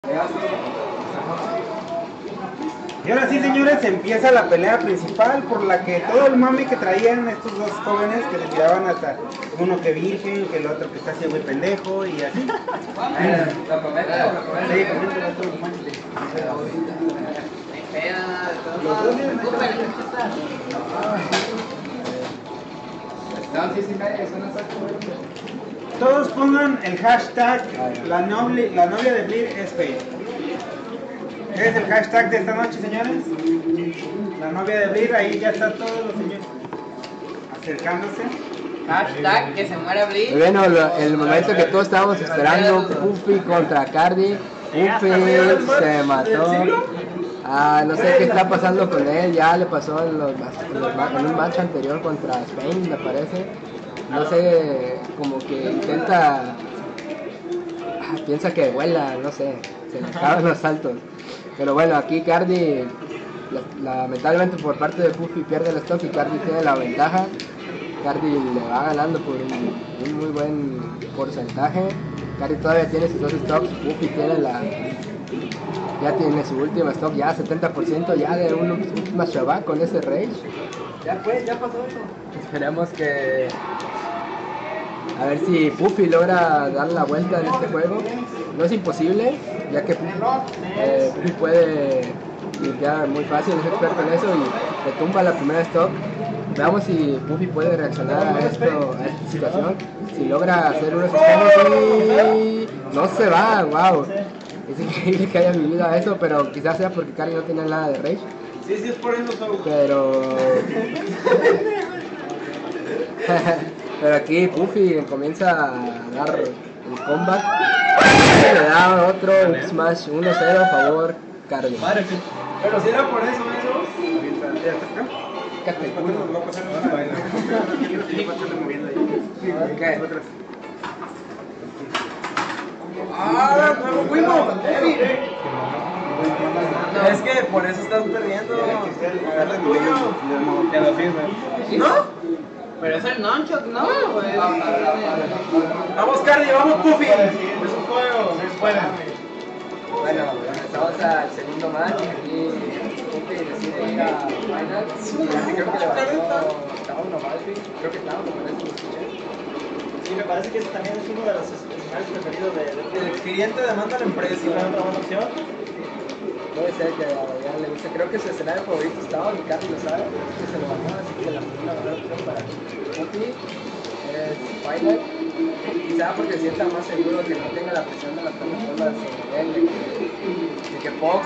Y ahora sí, señores, empieza la pelea principal por la que todo el mame que traían estos dos jóvenes que se tiraban hasta uno que virgen, que el otro que está ciego y pendejo y así. Todos pongan el hashtag la novia de Bleer es fea. ¿Qué es el hashtag de esta noche, señores? La novia de Bleer, ahí ya están todos los señores acercándose. Hashtag que se muera Bleer. Bueno, el momento que todos estábamos esperando, Puffy contra Cardi. Puffy se mató. No sé qué está pasando con él, ya le pasó en un match anterior contra Spain, me parece. No sé, como que piensa que vuela, no sé, se le acaban los saltos. Pero bueno, aquí Cardi, lamentablemente por parte de Puffy pierde el stock y Cardi tiene la ventaja. Cardi le va ganando por un muy buen porcentaje. Cardi todavía tiene sus dos stocks, Puffy ya tiene su último stock, ya 70% ya de un última Shabbat con ese rage. Ya pasó eso. Esperemos que... A ver si Puffy logra dar la vuelta en este juego. No es imposible, ya que Puffy puede limpiar muy fácil, es experto en eso y le tumba la primera stock. Veamos si Puffy puede reaccionar a esta situación. Si logra hacer unos esquemas y no se va, wow. Es increíble que haya vivido a eso, pero quizás sea porque Cardi no tiene nada de rage. Sí, es por eso. Pero... Pero aquí Puffy comienza a dar el comeback. Le da otro smash 1-0 a favor Cardi. Pero si era por eso. ¡Nuevo Wimo! Es que por eso estás perdiendo. ¿No? Pero es el nonchok, ¿no? Vamos, Cardi, vamos, Puffy. Es un juego. Bueno, estamos al segundo match. Aquí Puffy decide ir a final. Creo que le bajó Tauno Malfi. Creo que Tauno, por eso lo escuché. Sí, me parece que ese también es uno de los escenarios preferidos del cliente demanda a la empresa y la otra buena opción. Puede ser que a ya le guste. Creo que su escenario favorito estaba, y Cardi lo sabe, que se lo bajó, así que la primera mejor opción para Puffy es final. Quizá porque sienta más seguro que no tenga la presión de las plataformas sobre él, de que Fox,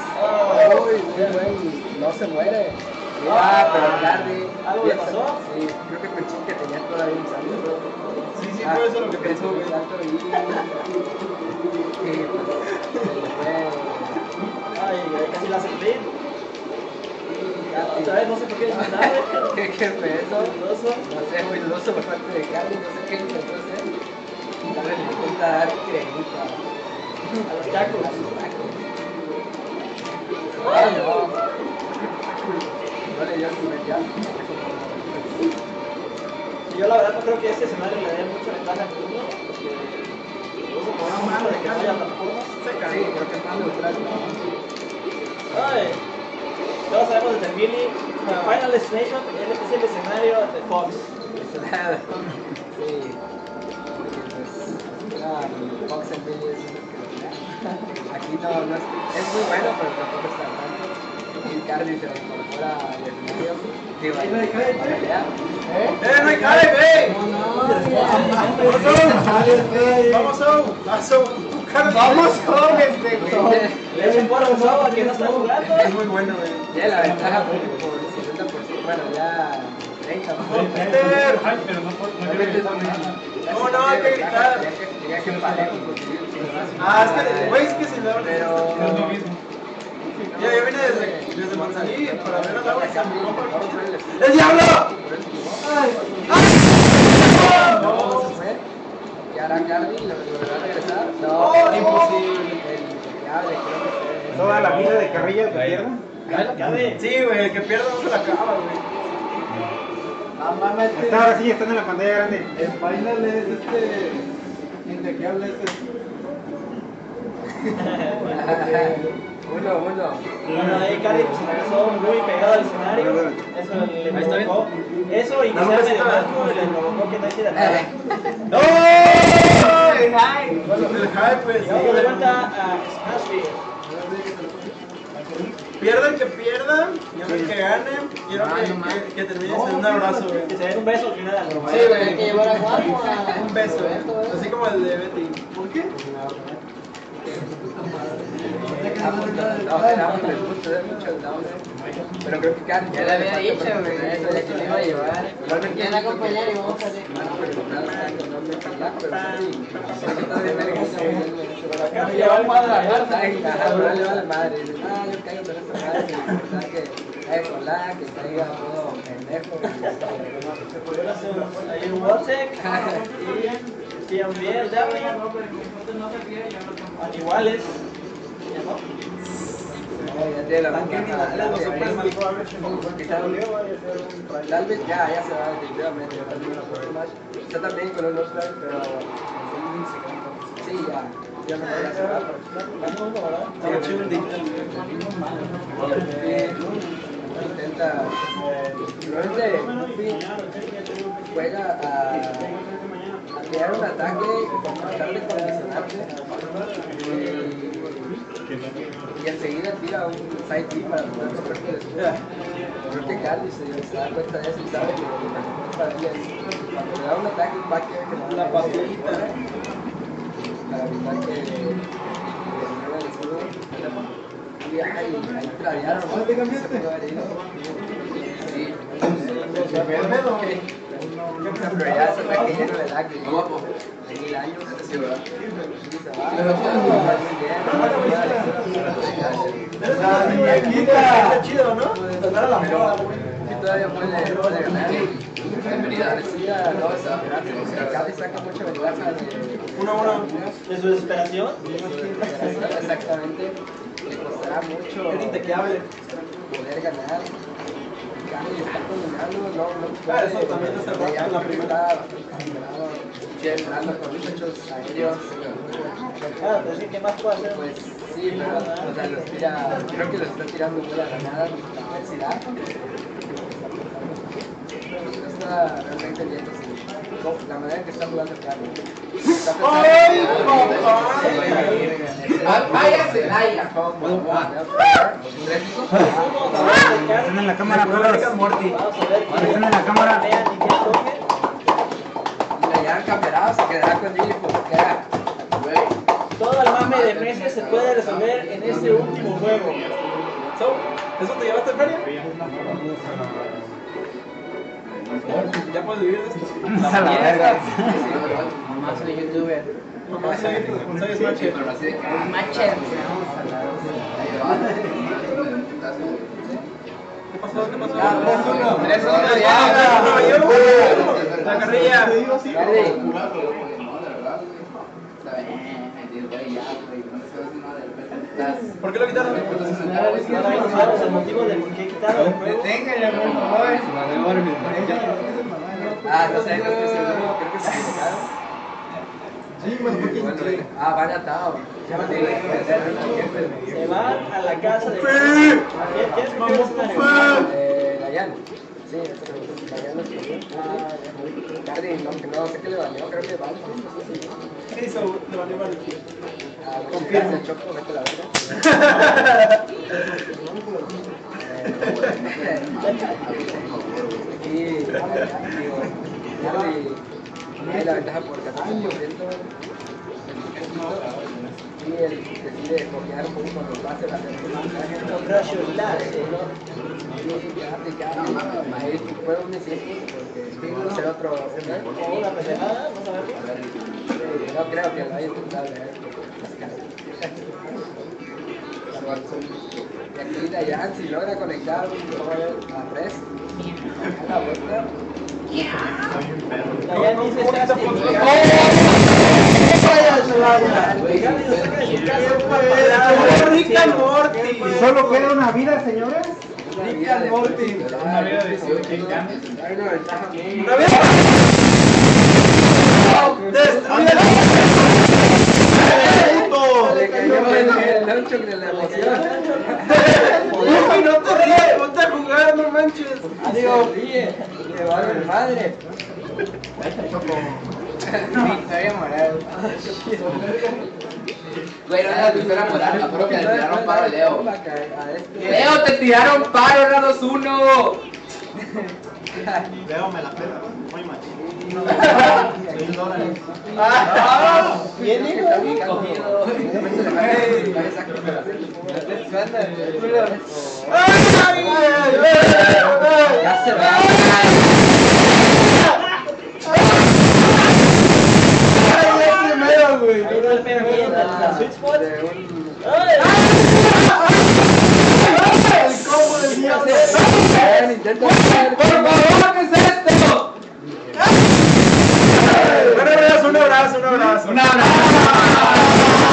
no se muere. Pero Cardi. ¿Algo le pasó? Sí, creo que pensó que tenía todavía un salto. Sí, fue eso lo que pensó, güey. Ay, casi la sentí. Otra vez no sé por qué dice nada. ¿Qué fue eso? No sé, muy dudoso por parte de Cardi, no sé qué intentó hacer. Darle le intenta dar cremita A los tacos. Ay, no. No le dio el primer jab. Yo la verdad no creo que este escenario le dé mucha ventaja a ninguno, porque incluso por una mano de que no haya plataformas. Sí, creo que más neutral. Ay, todos sabemos desde Billy, Final Destination es el escenario de Fox. Sí. Fox and Billy es aquí no es muy bueno, pero tampoco está tanto. Y Cardi se lo incorpora al escenario. Digo, no hay cae, para allá. ¡No hay cae, güey! Vamos, es un buen juego que no está jugando. Es muy bueno, güey. Ya la ventaja fue por 60%, bueno, ya 30%. Pero no, hay que gritar. Tenía que parejo conseguir. Es que se da. Pero... Es lo mismo. Yo vine desde Manzanillo para ver al agua y San ¡El diablo! ¿Y ahora Cardi lo va a regresar? No, imposible. Creo que Toda la vida de carrilla que pierda. Sí, güey, el que pierda no se la acaba, güey. Ahora sí, están en la pantalla grande. El final es ¿de qué habla Uno. Bueno, ahí Cardi pues se lanzó muy pegado al escenario. Eso le provocó. Eso y que sea medio manco le provocó que no hiciera nada. ¡No! El high. El high, pues. Y vamos de vuelta a Smashville. Pierda el que pierda, y el que gane, quiero que termine en un abrazo, güey. Que se den un beso al final. Sí, güey, hay que llevar a Juanjo a... Un beso, así como el de Betty. ¿Por qué? Pero creo que Karen Ya le había dicho, güey. Eso ya que le iba a llevar. ¿Quién va a acompañar y vamos a salir? Ya va el madre a la madre, le va la madre. Yo caigo con esta madre, que caiga con la, que caiga todo pendejo. Se pudiera hacer ahí un WhatsApp y si bien el Damian iguales. Ya no. Ya tiene la banca. Tal vez ya se va definitivamente. Está también con un All-Star, pero sí, ya no voy a cerrar. Intenta, normalmente juega a crear un ataque, tratar de condicionarte y enseguida tira un side kick para poder romperte el escudo. Creo que Cardi se da cuenta de eso y sabe que lo mejor para ella es cuando le da un ataque, un backer que la pasita para evitar que le mueva el escudo. Y ahí tradearon, ¿no? Se pudo haber ido. Sí. Pero ya ese ataque lleno de lag de 1000 años. Sí, ¿verdad? Y se va. Está chido, ¿no? Pero que todavía puede ganar. Parecía no desesperarse. Cada vez saca mucha ventaja de... ¿De su desesperación? Exactamente. Le costará mucho poder ganar. Cardi está dominando, no puede. Eso también está en la primera. Entrando con muchos aéreos. Claro, pero sí, ¿qué más puede hacer? Pues sí, pero o sea, los tira, creo que los está tirando muy a granada, la velocidad. No está realmente viendo la manera en que está jugando Cardi. ¡Ay, ¡Váyase, Laia! Están en la cámara, todos. Vamos a ver que Están en la cámara. vean y que toquen. Ya campeonato se quedará con Gilly porque era, Todo el mame de meses se puede resolver en este último juego. ¿Eso te llevaste en feria? ¿Ya puedes vivir de esto? A la verga. Mamá soy youtuber. Mamá, soy Smacher. Macher. ¿Qué pasó? ¿Qué pasó? 3-1 La carrilla. ¿Por qué lo quitaron? Ahora sabemos el motivo de por qué quitaron el juego. Deténganle, por favor. no sé, no estoy seguro, creo que se equivocaron. Van atados. Se van a la casa de... ¿Quién escogió el escenario? Dayan. Sí, Dayan lo escogió. Cardi, no sé qué le valió, creo que vale. ¿Qué hizo? Le valió mal. Confirma el choco, vete a la verga. Y digo, Cardi tiene la ventaja por 14%. Y él decide copiar un poco con los bases, hacer un Rush Lash. ahí fue un desierto porque va a ser otro O una pendejada, vamos a verlo. no creo que lo haya intentado leer y aquí Dayan si logra conectar un power a res a la vuelta Dayan dice Sasuke. Rick and Morty. Y solo queda una vida, señores. Rick and Morty Una vida de 18 hay una ventaja ¡Una vida! ¡Destruye el Le cayó el loncho de la emoción. Uy, no te ríes, ponte a jugar, no manches. Digo, le vale madre. Victoria Moral. Güey, no era Victoria Moral, la prueba que le tiraron paro a Leo. Leo. Leo, te tiraron paro, era 2-1. Leo, me la pela, muy machín. Bien, hijo. Ya se va. Primero, güey. Ahí no le pega bien la sweet spot. El combo del diablo. Intenta. ¡Por favor, qué es esto! Un abrazo, un abrazo. ¡Un abrazo!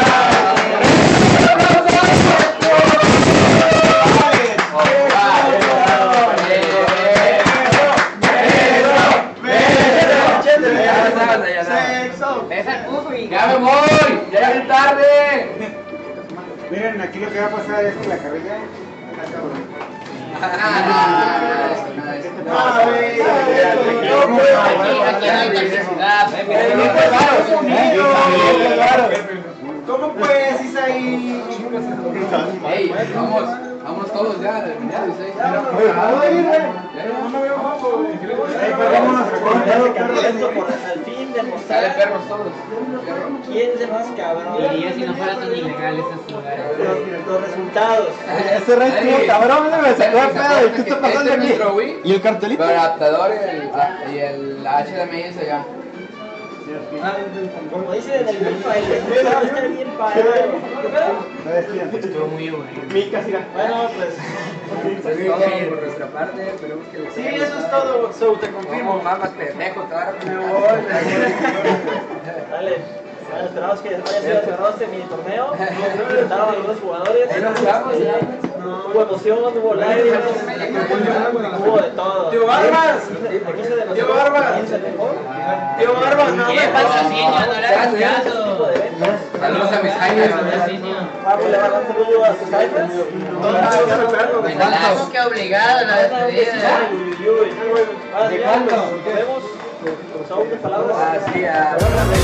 ¡Ya me voy! ¡Ya es tarde! Miren, aquí lo que va a pasar es que la carrilla. Aquí no hay necesidad. ¿Cómo pues, Isaí? ¡Ey! Vamos todos ya, del mundial, ¿sí? Esto por al fin Sale demostrar perros todos. quién es el más cabrón. Diría si no fuera tan ilegal esos lugares. Los resultados. Ese rey estuvo cabrón, me sacó de pedo. ¿Y qué está pasando aquí? ¿Y el cartelito? El adaptador y el HDMI es allá. Como dice en el FIFA, el juego va a estar bien parado. Estuvo muy bueno. Bueno, pues. Es todo por nuestra parte, esperemos que les Sí, haya eso es gustado. todo, So, te Como confirmo. mamas pendejo, te va a Me voy. Dale. Bueno, esperamos que haya sido cerrado este mini torneo. Nos presentaron a algunos jugadores. Ahí nos vamos, ya. Hubo emoción, hubo lágrimas, hubo de todo. Tío Barbas. Aquí se demostró Tío Barbas. quién es el mejor. Tío Barbas, no. ¿Qué patrocinio? No le hagas Este caso. tipo de eventos. Saludos a mis Jaime. Patrocinio. Pablo le va a dar un saludo a sus jefes. ¿Cómo que obligado la despedida? Ahora sí, ya, pues, nos vemos. Con Saúl de palabras. Así a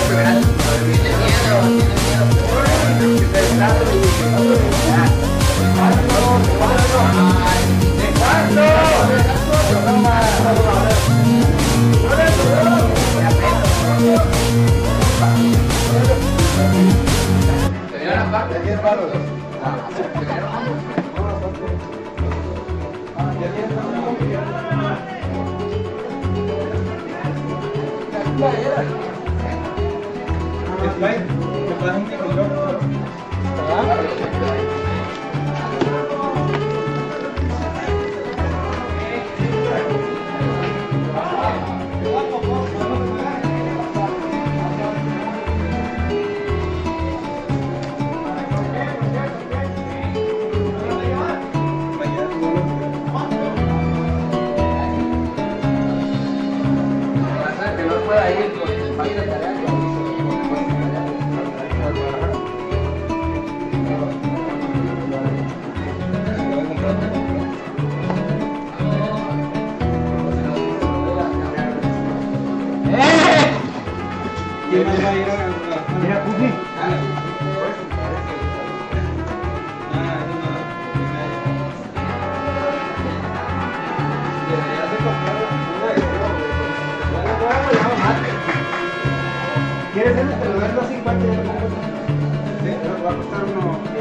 ¿Se vieron la parte? que no pueda ir con el país de tarea. ¿Quién más va a ir a mira, Pupi? ¿Quieres el? Te lo vendo a 50 y ya lo pongo. Sí, va a costar uno.